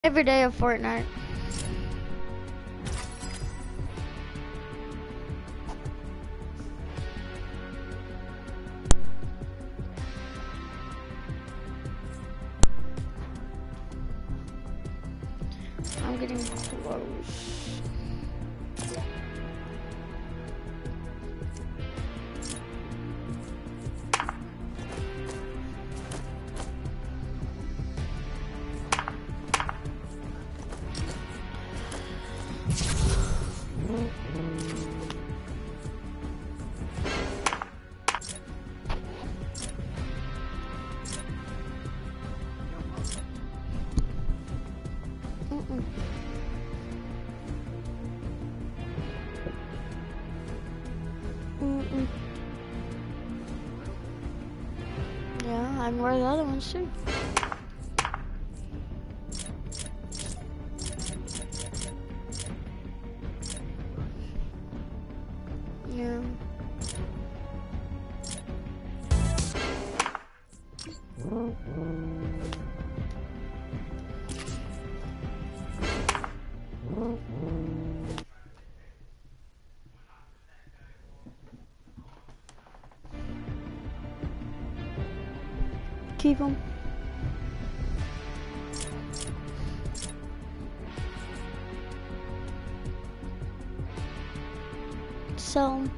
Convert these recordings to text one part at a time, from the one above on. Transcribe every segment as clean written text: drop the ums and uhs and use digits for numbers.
Every day of Fortnite. I'm getting close. Yeah, I can wear the other ones too. Yeah. Keep them. Sell 'em.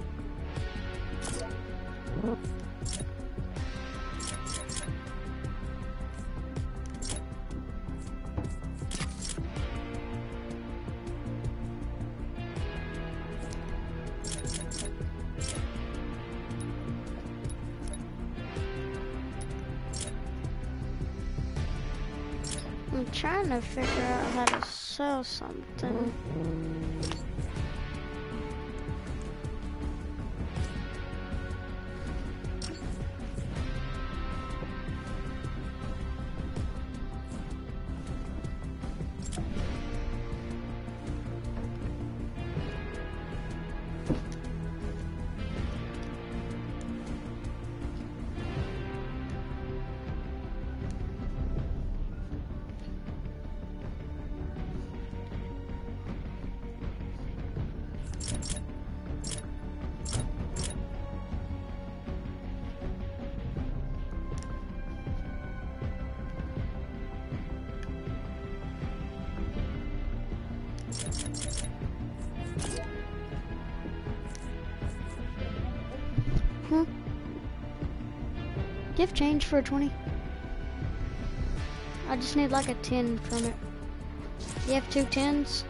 I'm trying to figure out how to sell something. Gift change for a 20. I just need like a 10 from it. You have 2 10s?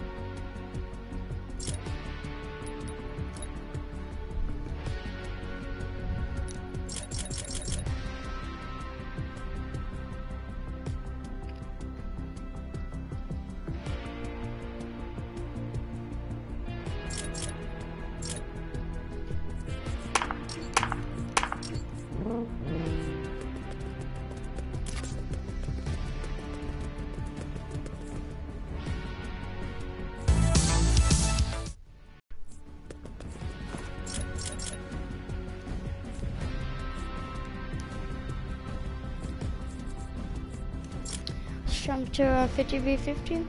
Jump to a 50v50.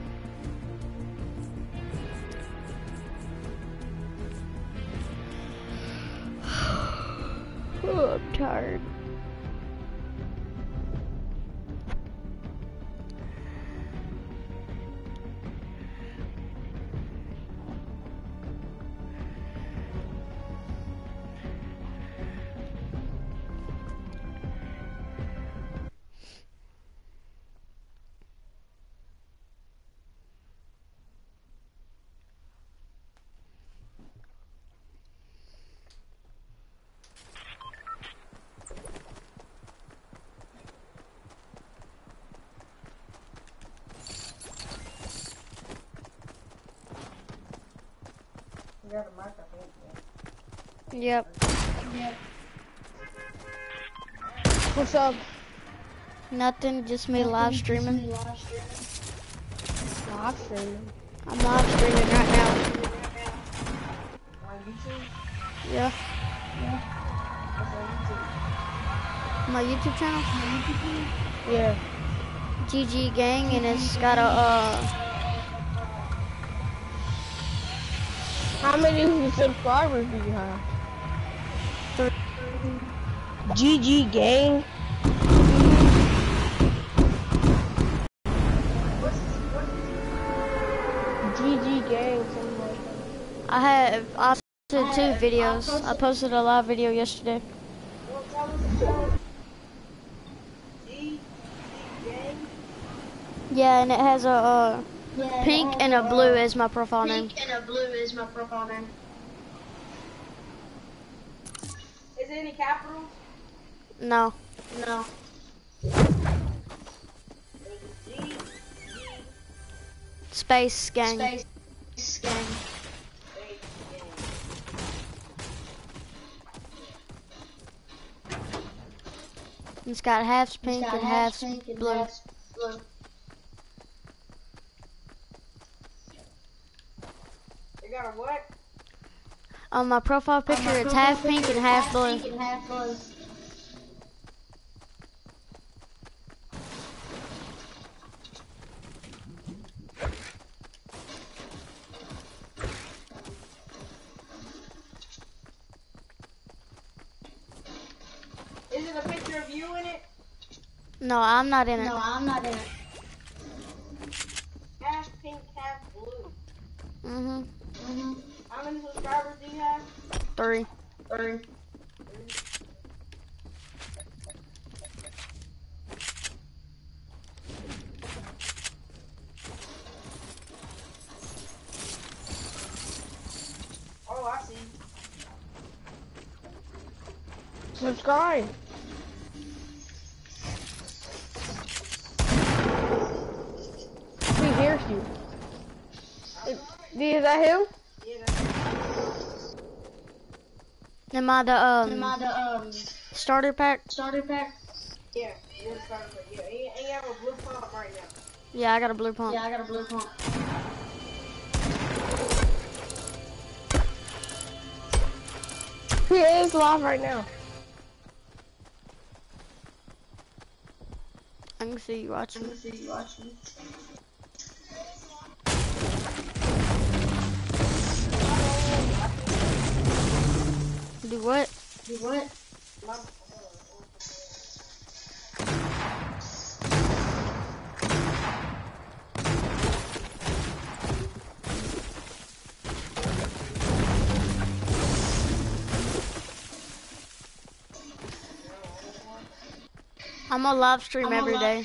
Oh, I'm tired. Yep. What's up? Nothing, just me live streaming. Live streaming. I'm live streaming right now. On YouTube? Yeah. What's on YouTube? My YouTube channel? Yeah. GG Gang, and it's got a How many subscribers do you have? 3. GG Gang. GG Gang, something like that. I posted 2 videos. I posted a live video yesterday. Yeah, and it has a pink and a blue as my profile name. Is it any capitals? No. No. Space Gang. Space Gang. It's got half pink and half blue. You got a what? On my profile picture, it's half pink and half blue. Is it a picture of you in it? No, I'm not in it. Half pink, half blue. Mhm. How many subscribers do you have? 3. Oh, I see. Subscribe. He hears you. Is that him? Yeah, that's Am I the starter pack? yeah. You're starting with yeah. And you have a blue pump right now. Yeah, I got a blue pump. He is live right now. I can see you watching. Do what? I'm on live stream every day.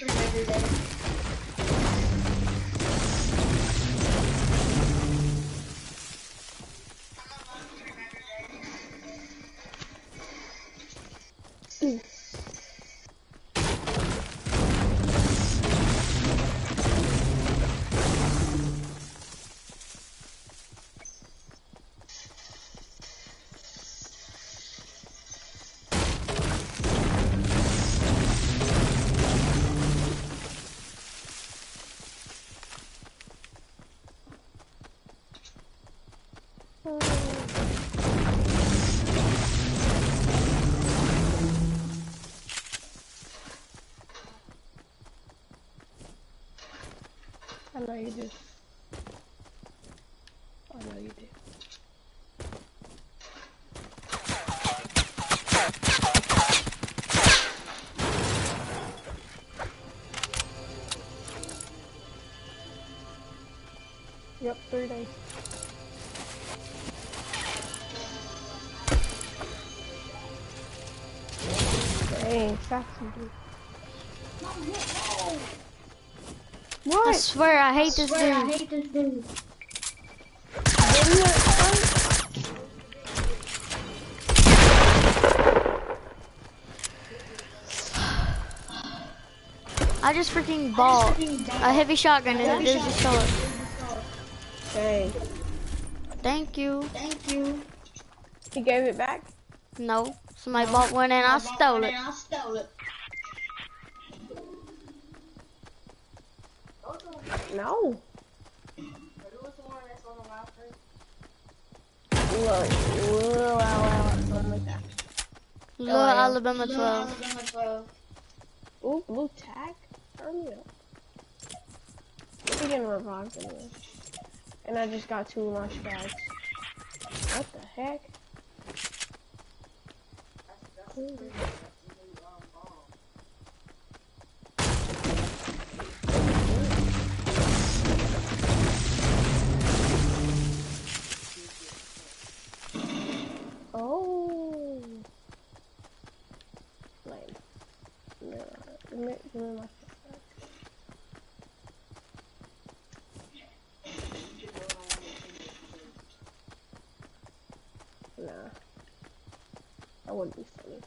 I know you do. Yep, 3 days. Dang, Saxon, dude. What? I swear I hate this dude. I just freaking bought a heavy shotgun and it just stole it. Dang. Thank you. He gave it back? No, somebody bought one and I stole it. No. Little Alabama 12. Ooh, blue tag? Turn me up. He didn't revive anyway. And I just got 2 launch pads. What the heck? Oh. Lame. No, give me my Nah. That wouldn't be funny.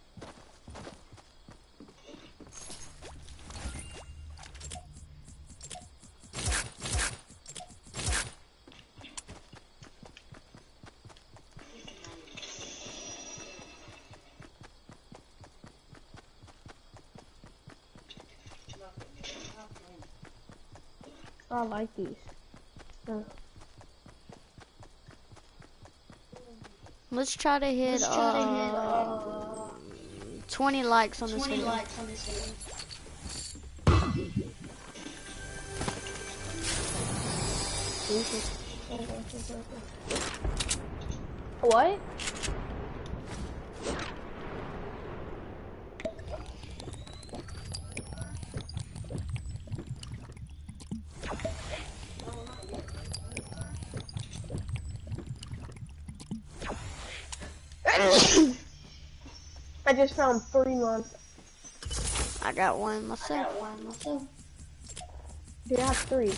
I like these. Let's try to hit 20 likes on this video. What? I just found 3 months. I got one myself. Do you have 3?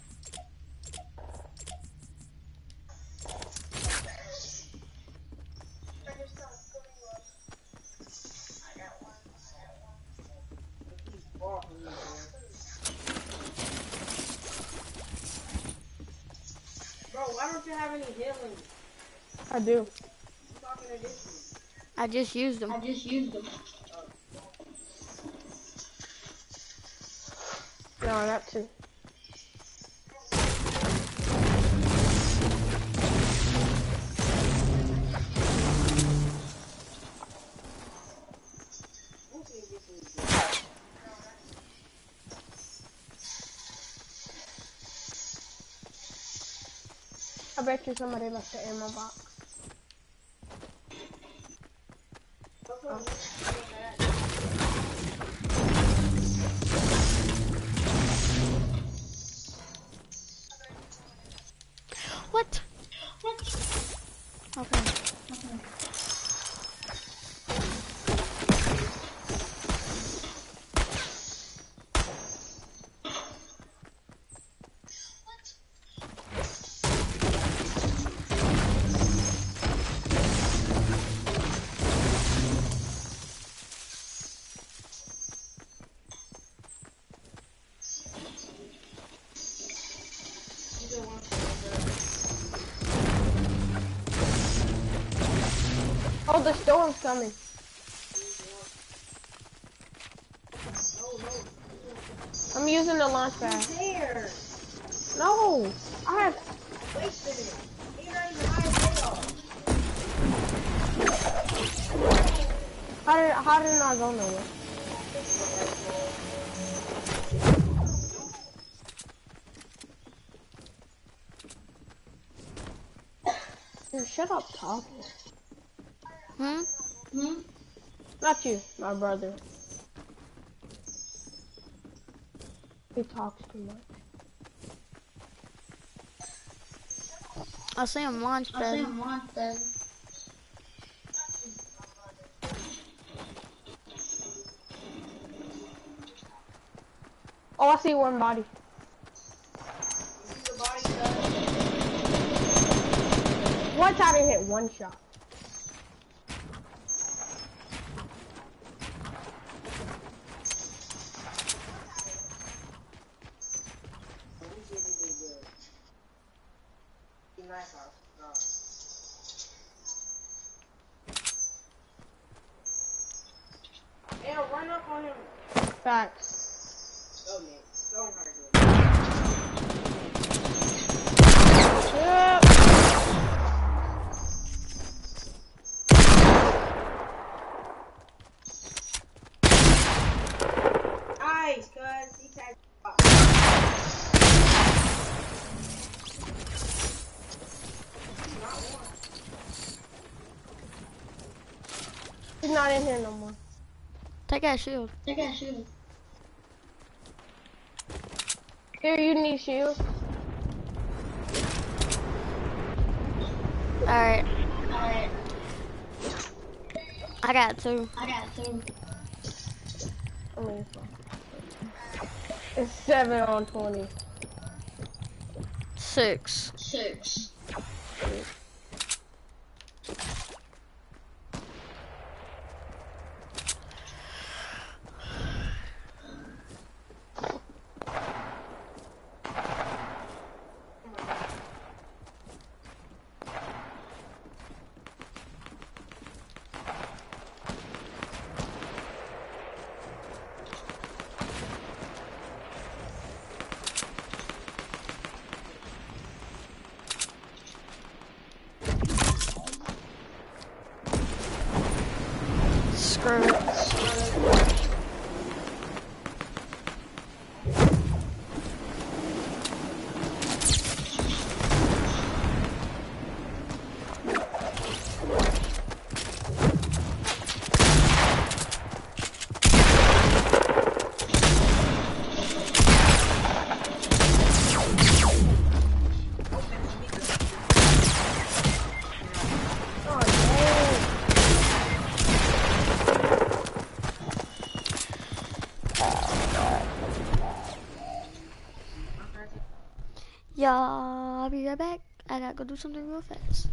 Bro, why don't you have any healing? I do. I just used them. No, I got 2. I bet you somebody left the ammo box. What? Okay. Oh, the storm's coming. I'm using the launch pad. There. No, I have. Wasted it. You're not even high How did it not go nowhere? Dude, shut up talking. Not you, my brother. He talks too much. I see him launch pad. Oh, I see one body. What time did hit 1 shot? Yeah, run up on him. Facts. Oh, man. Don't hurt him. Yep. Nice, cuz. He tagged. not in here no more. Take that shield. Here, you need shield. Alright. I got two. I mean, it's 7 on 20. 6. Screw it. Y'all, I'll be right back. I gotta go do something real fast.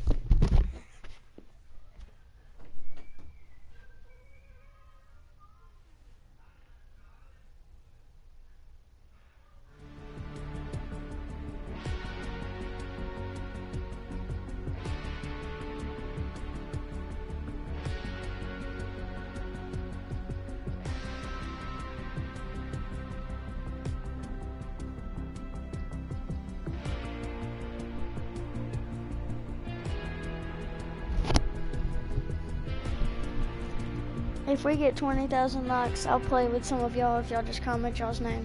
If we get 20,000 likes, I'll play with some of y'all if y'all just comment y'all's name.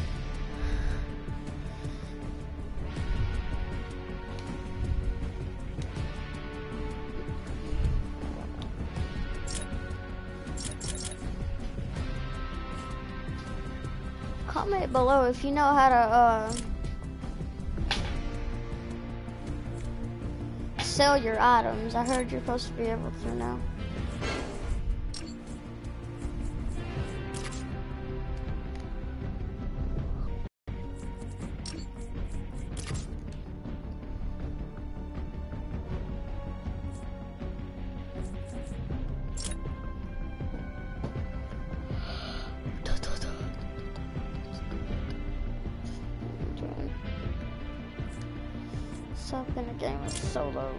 Comment below if you know how to sell your items. I heard you're supposed to be able to now. Stop in a game with solos.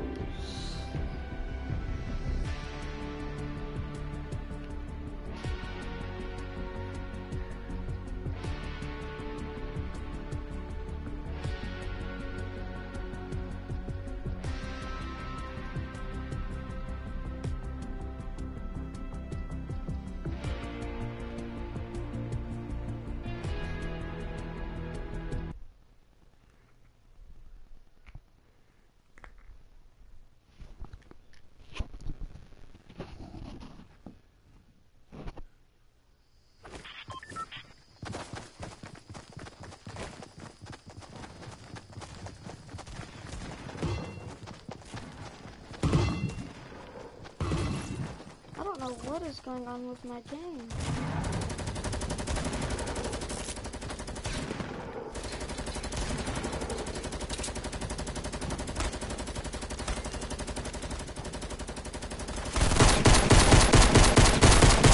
What is going on with my game?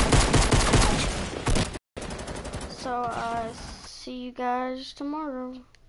So, see you guys tomorrow.